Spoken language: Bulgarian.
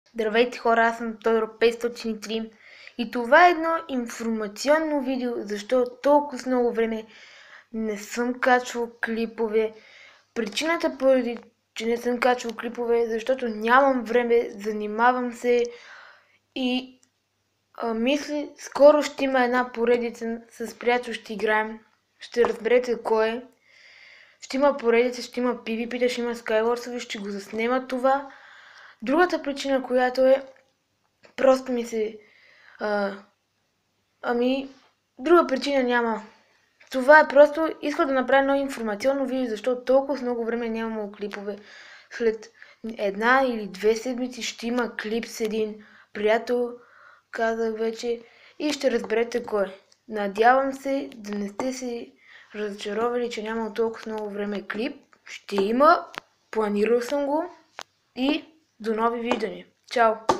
Здравейте хора, аз съм Тодор 503 и това е едно информационно видео, защото толкова много време не съм качвал клипове. Причината, поради че не съм качвал клипове, е защото нямам време, занимавам се и мисля, скоро ще има една поредица с приятел, ще играем, ще разберете кой е. Ще има поредица, ще има PvP, ще има Skywars, ще го заснема това. Другата причина, която е, просто ми се... друга причина няма. Това е просто, исках да направя едно информационно видео, защото толкова много време нямам клипове. След една или две седмици ще има клип с един приятел, казах вече, и ще разберете кой. Надявам се да не сте се разочаровали, че няма толкова много време клип. Ще има, планирал съм го и до нови виждания. Чао!